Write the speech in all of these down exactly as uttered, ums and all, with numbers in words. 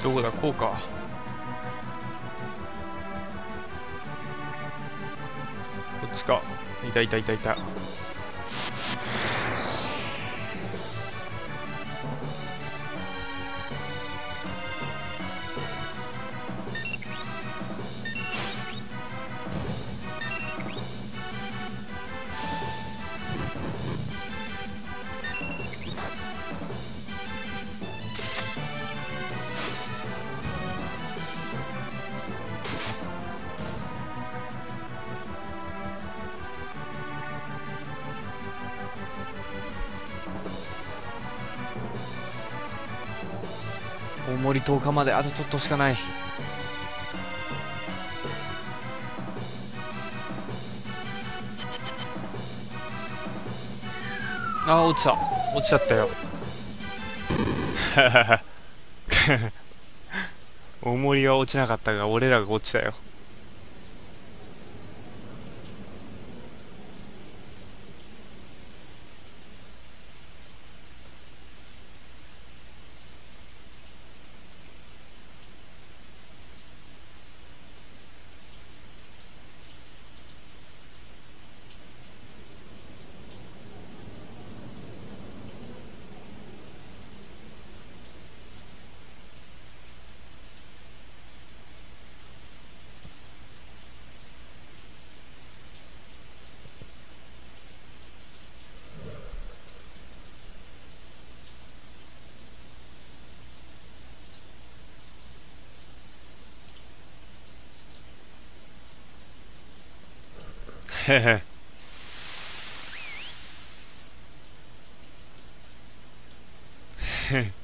どこだ、こうか。こっちか。いたいたいたいた。大森とおかまであとちょっとしかない。あー、落ちた。落ちちゃったよ。大森が落ちなかったが俺らが落ちたよ。へへ。へ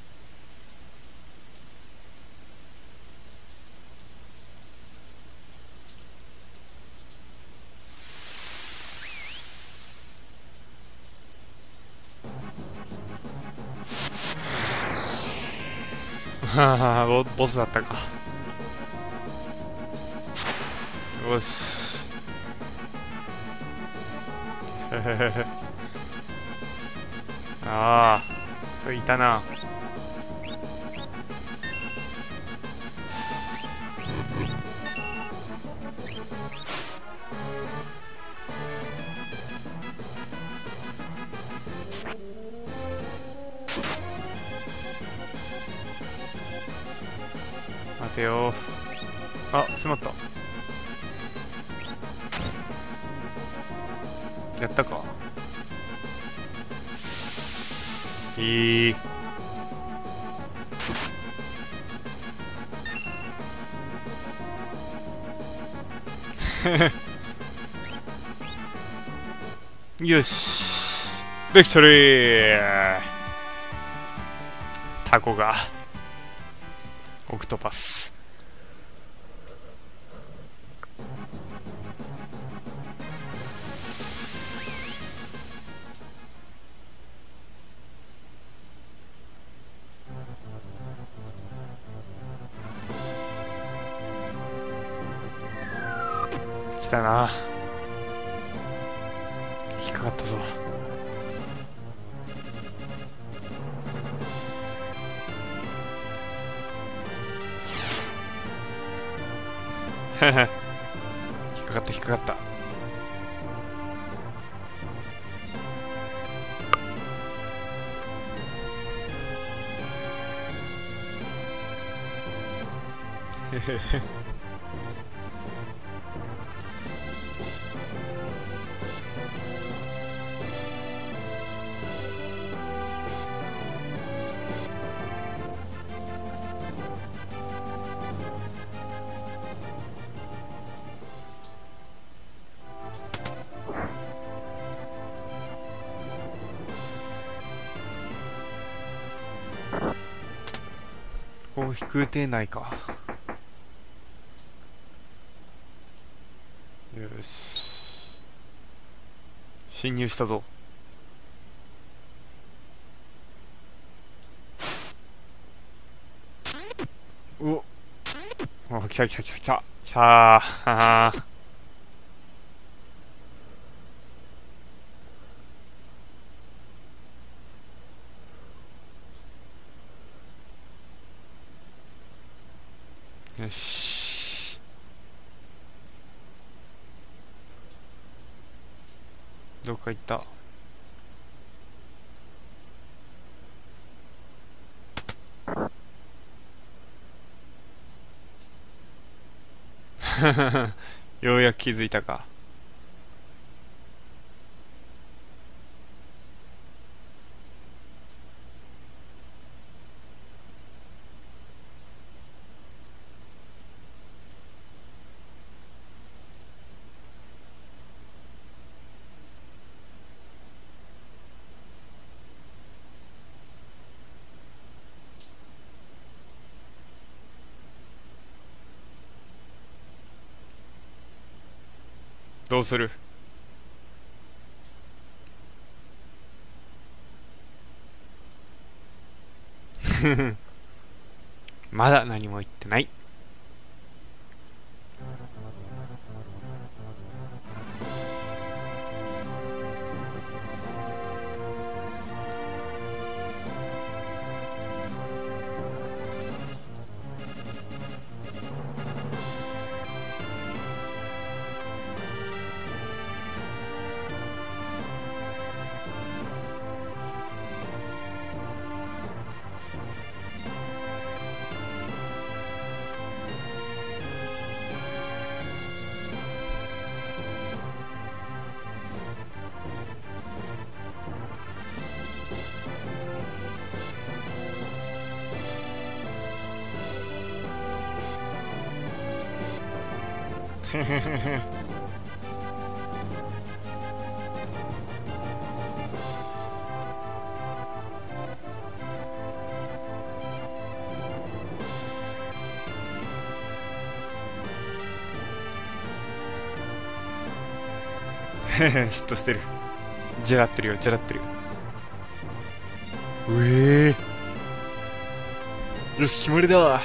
ははボボスだったか。よし。へへへへ。ああ、それいたな。待てよ。あ、しまった。やったか。いい。よし、ビクトリー。タコがオクトパス。来たな。引っかかったぞ。引っかかった引っかかった。へへへ。お、飛空艇内か。よし、侵入したぞ。おお、来た来た来た来た来たー。 よし。どっか行った。ようやく気づいたか。どうする？まだ何も言ってない。嫉妬してる。ジェラってるよ、ジェラってる。うえー、よし、決まりだ。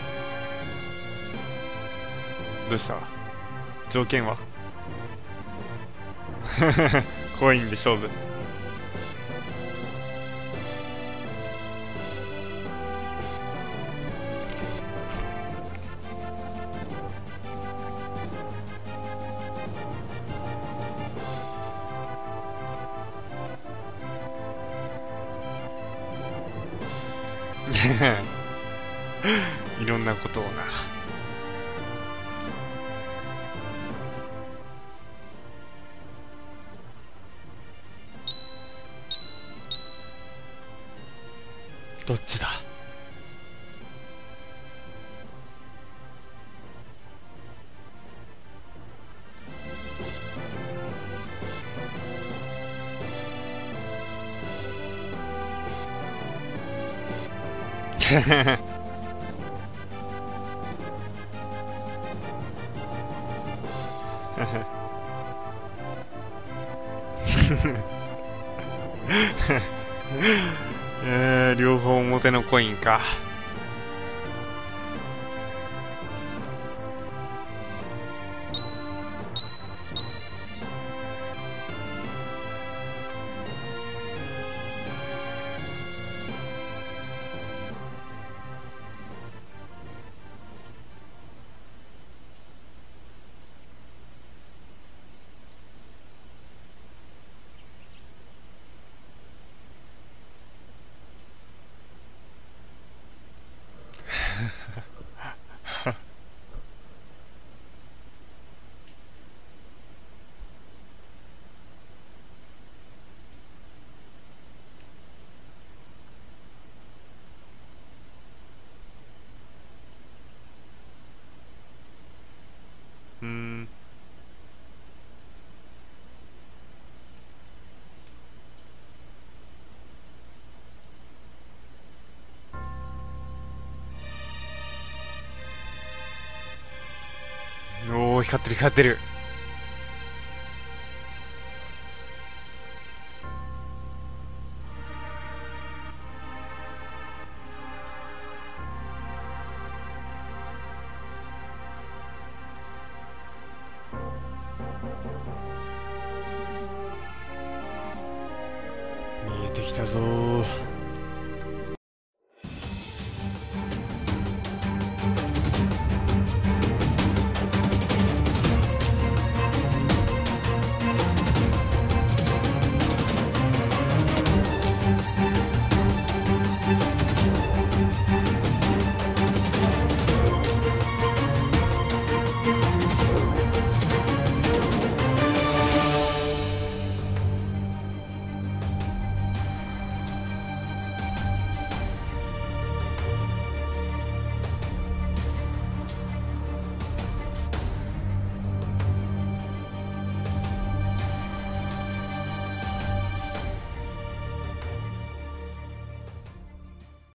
どうした？条件は？コインで勝負。いろんなことをな。どっちだ？えー、両方表のコインか。うーん。おー、光ってる光ってる。見えてきたぞー。